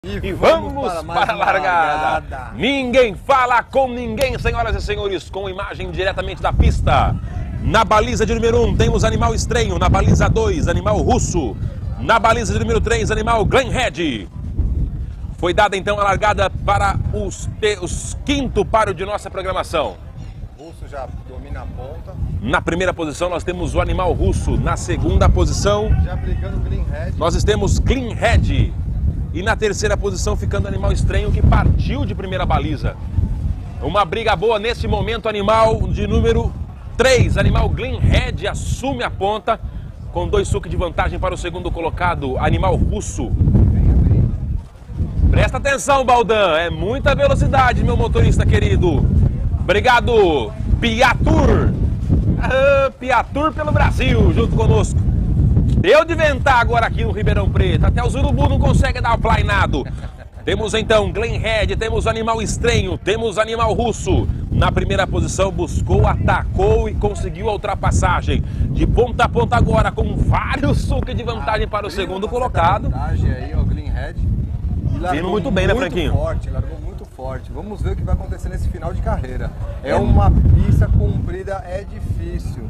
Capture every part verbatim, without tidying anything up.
E, e vamos, vamos para, para a largada. largada. Ninguém fala com ninguém, senhoras e senhores, com imagem diretamente da pista. Na baliza de número um temos animal estranho, na baliza dois, animal russo. Na baliza de número três, animal Glenhead. Foi dada então a largada para os, os quinto páreo de nossa programação. O russo já domina a ponta. Na primeira posição nós temos o animal russo. Na segunda posição, já brigando o Glenhead, nós temos Glenhead. E na terceira posição ficando animal estranho que partiu de primeira baliza. Uma briga boa nesse momento, animal de número três, animal Glenhead assume a ponta com dois sucos de vantagem para o segundo colocado, animal russo. Presta atenção, Baldan, é muita velocidade, meu motorista querido. Obrigado, Piatur. Ah, Piatur pelo Brasil, junto conosco. Deu de ventar agora aqui no Ribeirão Preto. Até os urubu não conseguem dar o plainado. Temos então Glenhead, temos animal estranho, temos animal russo. Na primeira posição buscou, atacou e conseguiu a ultrapassagem. De ponta a ponta agora, com vários sucos de vantagem para o segundo colocado. Vantagem aí, ó, Glenhead. Vindo muito bem, né, Franquinho? Forte, largou muito forte. Vamos ver o que vai acontecer nesse final de carreira. É uma pista comprida, é difícil.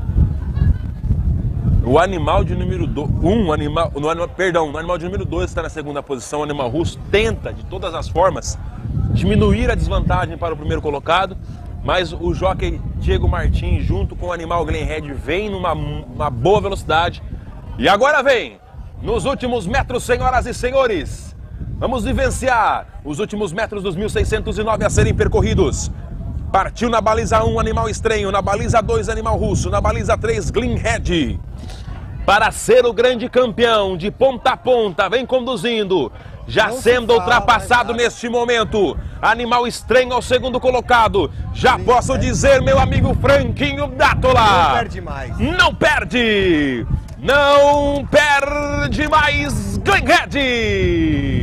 O animal de número dois, um animal, no animal, perdão, no animal de número dois está na segunda posição, o animal russo tenta de todas as formas diminuir a desvantagem para o primeiro colocado, mas o jockey Diego Martins junto com o animal Glenhead vem numa uma boa velocidade. E agora vem, nos últimos metros, senhoras e senhores, vamos vivenciar os últimos metros dos mil seiscentos e nove a serem percorridos. Partiu na baliza um, animal estranho, na baliza dois, animal russo, na baliza três, Glenhead. Para ser o grande campeão de ponta a ponta, vem conduzindo, já não sendo ultrapassado neste momento. Animal estranho ao segundo colocado. Já Glenhead. Posso dizer, meu amigo Franquinho Dátola. Não perde mais. Não perde. Não perde mais Glenhead.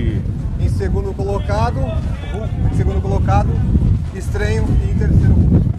Em segundo colocado, em segundo colocado, estranho e em terceiro.